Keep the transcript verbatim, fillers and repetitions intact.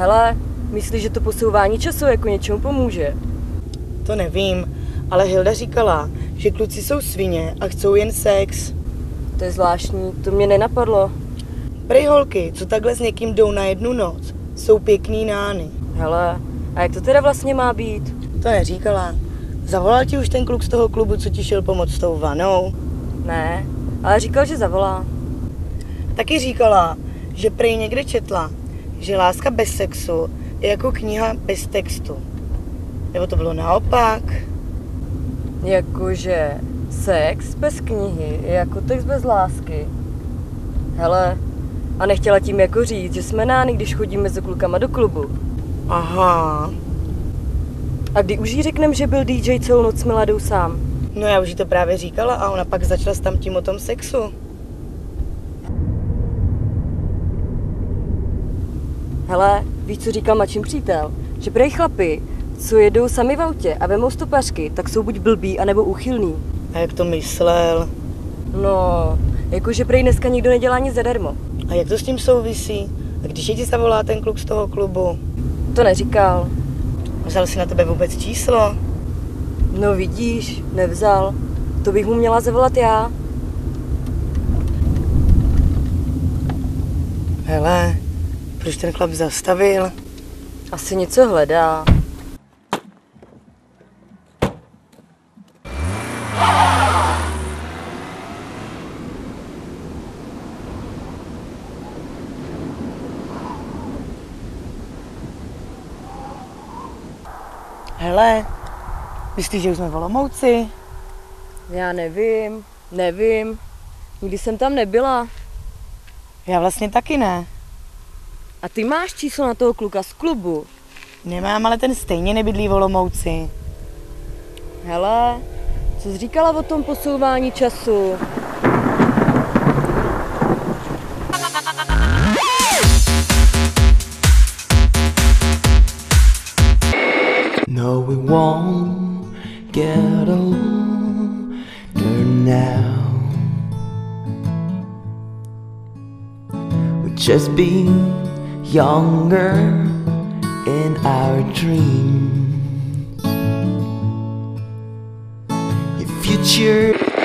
Hele, myslíš, že to posouvání času jako něčemu pomůže? To nevím, ale Hilda říkala, že kluci jsou svině a chcou jen sex. To je zvláštní, to mě nenapadlo. Prej holky, co takhle s někým jdou na jednu noc, jsou pěkný nány. Hele, a jak to teda vlastně má být? To neříkala. Zavolal ti už ten kluk z toho klubu, co ti šel pomoct s tou vanou? Ne, ale říkal, že zavolá. Taky říkala, že prej někde četla, že láska bez sexu je jako kniha bez textu. Nebo to bylo naopak? Jakože sex bez knihy je jako text bez lásky. Hele, a nechtěla tím jako říct, že jsme nány, když chodíme s klukama do klubu. Aha. A kdy už jí řeknem, že byl dý džej celou noc s Miladou sám? No já už jí to právě říkala a ona pak začala s tam tím o tom sexu. Hele, víš, co říkal Mačin přítel? Že prej chlapi, co jedou sami v autě a vemou stopařky, tak jsou buď blbý, anebo úchylný. A jak to myslel? No, jakože prej dneska nikdo nedělá nic zadarmo. A jak to s tím souvisí? A když je ti zavolá ten kluk z toho klubu? To neříkal. Vzal si na tebe vůbec číslo? No vidíš, nevzal. To bych mu měla zavolat já. Hele, proč ten chlap zastavil? Asi něco hledá. Hele, myslíš, že už jsme v Olomouci? Já nevím, nevím. Nikdy jsem tam nebyla. Já vlastně taky ne. A ty máš číslo na toho kluka z klubu? Nemám, ale ten stejně nebydlí v Olomouci. Hele, co jsi říkala o tom posouvání času? No, we won't get older now. We'll just be younger in our dreams. Your future